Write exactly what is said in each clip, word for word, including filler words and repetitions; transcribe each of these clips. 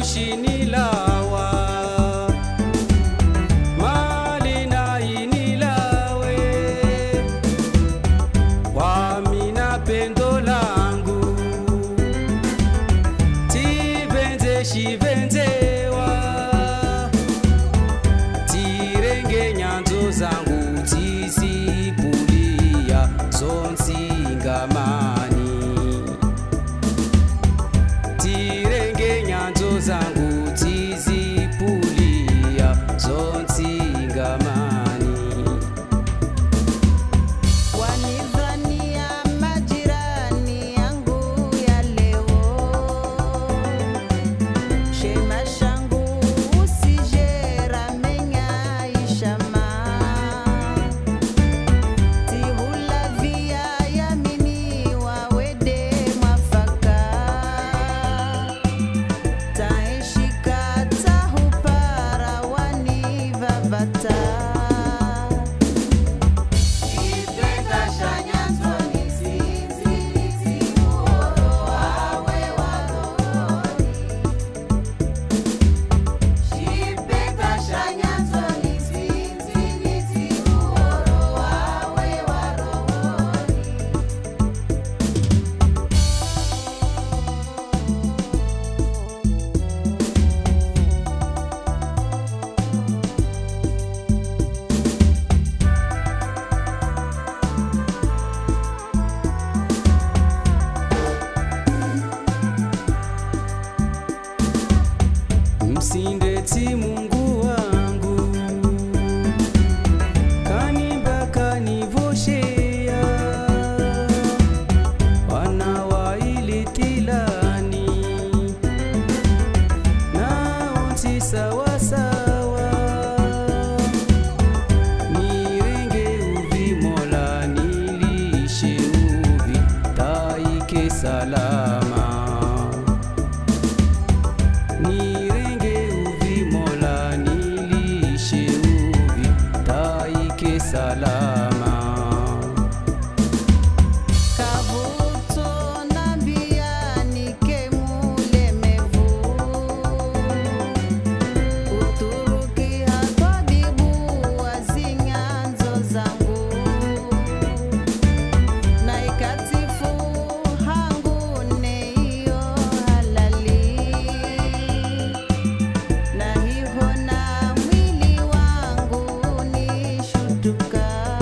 shinilawa mali na inilawe wamina pendo langu tivenze shivenzewa tirenge nyanzo zangu tisipulia zonsingamani tirenge nyanzo zangu tizipulia zonsingamani wanidhania majirani yangu ya leo shema shangu usijera menya ishama tihula via yamini wawede mwafaka taeshika tahupara wanivavata msindeti Mungu wangu kanimba kanivoshea wana wailitilani naonti sawasawa nirenge uvi mola nilishe uvi taike salama nirenge uvi mola nilishe uvi taike salama kavuto nambia nike mulemevu uturuki hatwabibu wazinyanzo zangu na ikatifu hangu neiyo halali na hiho na mwili wangu ni shutuka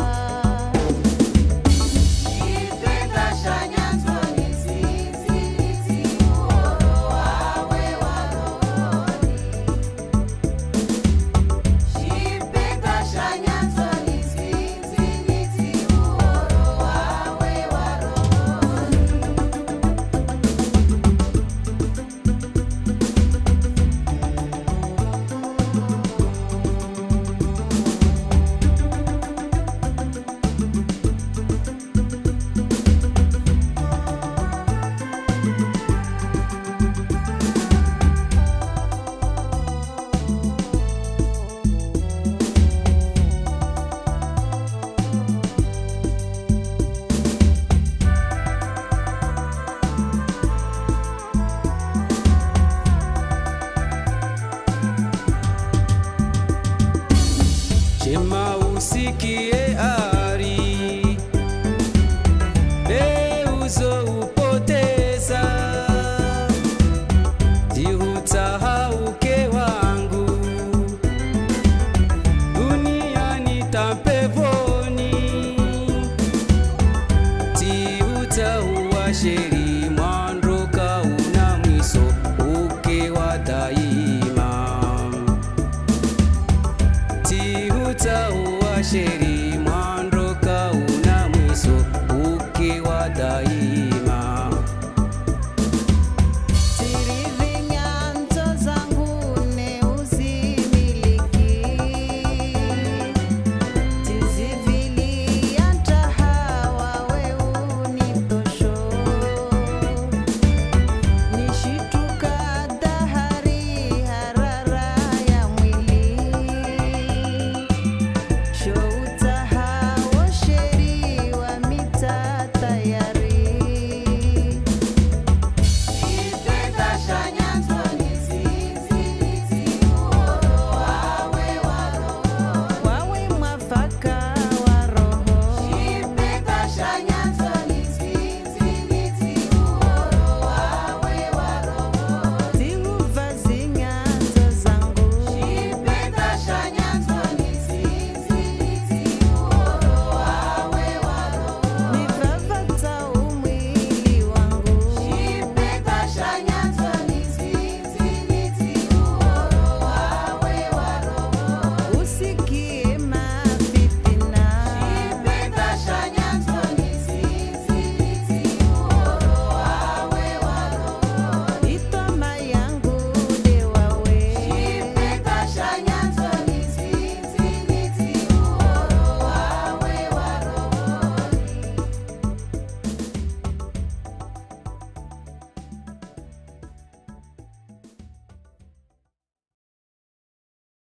chema usikie ari leuzo upoteza jihutahauke wangu duniani tampevoni tihutahuwa sheri mwandoka una mwiso ukewa daima tihutahuwa sheri